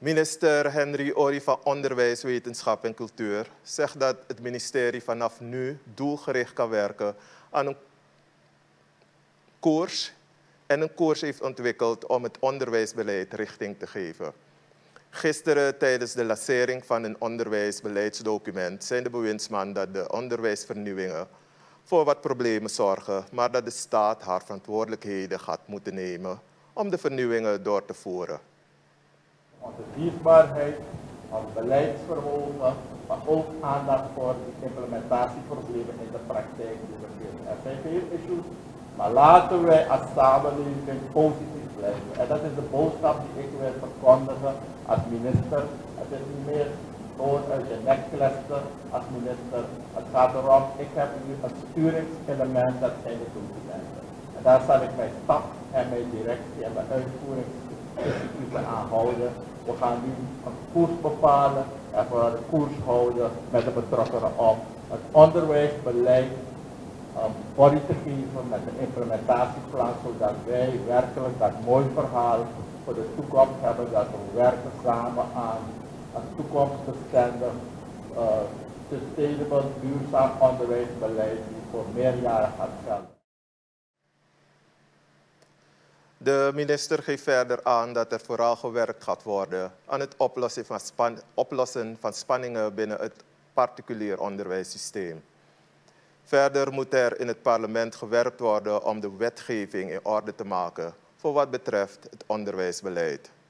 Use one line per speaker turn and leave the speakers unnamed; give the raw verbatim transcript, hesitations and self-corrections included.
Minister Henry Ory van Onderwijs, Wetenschap en Cultuur zegt dat het ministerie vanaf nu doelgericht kan werken aan een koers en een koers heeft ontwikkeld om het onderwijsbeleid richting te geven. Gisteren tijdens de lancering van een onderwijsbeleidsdocument zei de bewindsman dat de onderwijsvernieuwingen voor wat problemen zorgen, maar dat de staat haar verantwoordelijkheden gaat moeten nemen om de vernieuwingen door te voeren.
Onze dienstbaarheid, ons beleidsvermogen, maar ook aandacht voor de implementatieproblemen in de praktijk die we vinden. Er zijn veel issues, maar laten wij als samenleving positief blijven. En dat is de boodschap die ik wil verkondigen als minister. Het is niet meer gewoon uit je nek kletsen als minister. Het gaat erom, ik heb nu een sturingselement, dat zijn de documenten. En daar zal ik mijn staf en mijn directie en mijn uitvoeringsinstituten aan houden. We gaan nu een koers bepalen en we gaan de koers houden met de betrokkenen om het onderwijsbeleid um, body te geven met een implementatieplan, zodat wij werkelijk dat mooi verhaal voor de toekomst hebben, dat we werken samen aan een toekomstbestendig, uh, sustainable, duurzaam onderwijsbeleid die voor meerjaren gaat gelden.
De minister geeft verder aan dat er vooral gewerkt gaat worden aan het oplossen van, span oplossen van spanningen binnen het particulier onderwijssysteem. Verder moet er in het parlement gewerkt worden om de wetgeving in orde te maken voor wat betreft het onderwijsbeleid.